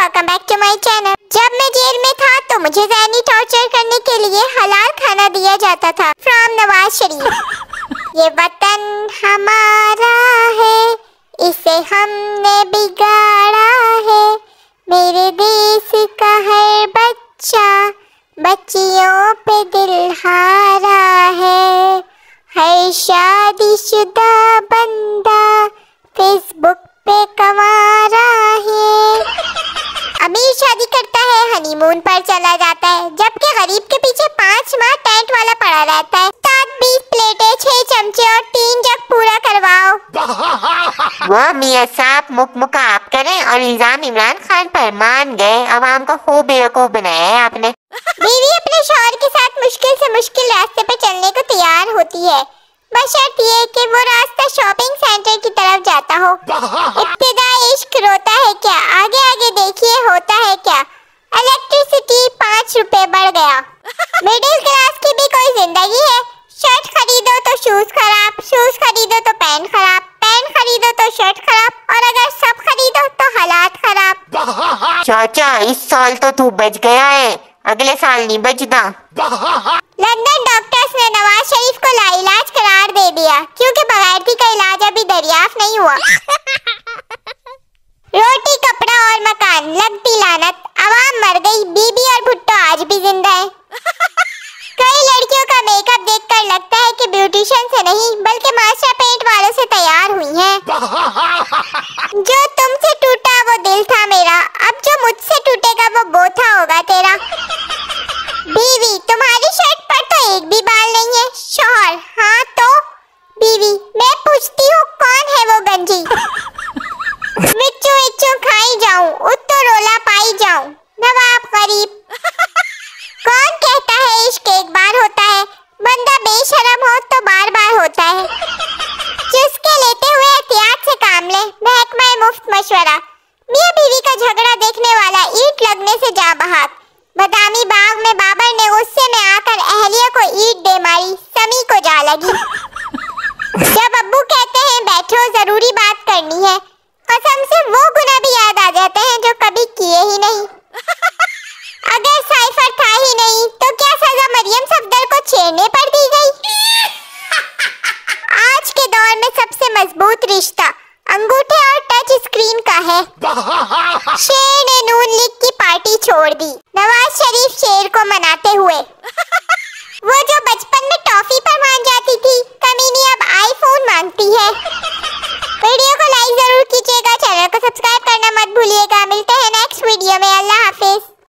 Welcome back to my channel. जब मैं jail में था तो मुझे ज़हनी टॉर्चर करने के लिए हलाल खाना दिया जाता था फ्रॉम नवाज शरीफ। ये वतन हमारा है, इसे हमने बिगाड़ा है। मेरे देश का हर बच्चा बच्चियों पे दिल हारा है। हर शादीशुदा बंदा फेसबुक पे कमारा है। अमीर शादी करता है, हनीमून पर चला जाता है, जबकि गरीब के पीछे 5 माह टेंट वाला पड़ा रहता है। 7-20 प्लेटें, 6 चमचे और 3 जग पूरा करवाओ। वो मियां साहब मुक आप करें और इल्जाम इमरान खान पर मान गए। अवाम को खूब बेवकूफ बनाया है आपने। बीवी अपने शौहर के साथ मुश्किल से मुश्किल रास्ते पर चलने को तैयार होती है, बशर्ते ये कि वो रास्ता शॉपिंग सेंटर की तरफ जाता हो। इब्तिदा इश्क रोता है क्या, आगे आगे देखिए होता है क्या। इलेक्ट्रिसिटी 5 रुपए बढ़ गया। मिडिल क्लास की भी कोई जिंदगी है। शर्ट खरीदो तो शूज खराब, शूज खरीदो तो पैंट खराब, पैंट खरीदो तो शर्ट खराब, और अगर सब खरीदो तो हालात खराब। चाचा इस साल तो तू बच गया है, अगले साल नहीं बचता। लंदन डॉक्टर्स ने नवाज शरीफ को लाइलाज करार दे दिया क्योंकि बगैरती का इलाज अभी दरियाफ्त नहीं हुआ। रोटी कपड़ा और मकान, लगती लानत, अवाम मर गई, बीबी और भुट्टो आज भी जिंदा है। कई लड़कियों का मेकअप देखकर लगता है कि ब्यूटिशियन से नहीं बल्कि मास्टर पेंट वालों से तैयार हुई हैं। जो तुमसे टूटा वो दिल था मेरा, अब जो मुझसे टूटेगा वो बोथा होगा तेरा। बीवी तुम्हारी शर्ट पर तो एक भी बाल नहीं है। शौहर हाँ तो। बीवी मैं पूछती हूँ कौन है वो गंजी। मिच्चू इच्चू खाई जाऊं, उत्तो रोला पाई जाऊं, नवाब गरीब। कौन कहता है इश्क एक बार होता है, बंदा बेशरम हो तो बार बार होता है। जिसके लेते हुए एहतियात से काम ले, महकमा मुफ्त मशवरा। मियां बीवी का झगड़ा देखने वाला ईंट लगने से जा बहाक। बदामी बाग में बाबर ने गुस्से में आकर अहलिया को ईंट दे मारी, समी को जा लगी। जब अब्बू कहते हैं बैठो जरूरी बात करनी है, कसम से वो गुनाह भी याद आ जाते हैं जो कभी किए ही नहीं। अगर साइफर था ही नहीं तो क्या सजा मरियम सफदर को छेड़ने पर दी गई। आज के दौर में सबसे मजबूत रिश्ता अंगूठे और टच स्क्रीन का है। शेर ने नून लीग की पार्टी छोड़ दी, नवाज शरीफ शेर को मनाते हुए। वो जो बचपन में टॉफी पर मान जाती थी, कमीनी अब आईफोन मांगती है। वीडियो को लाइक जरूर कीजिएगा, चैनल को सब्सक्राइब करना मत भूलिएगा। मिलते हैं नेक्स्ट वीडियो में। अल्लाह हाफिज।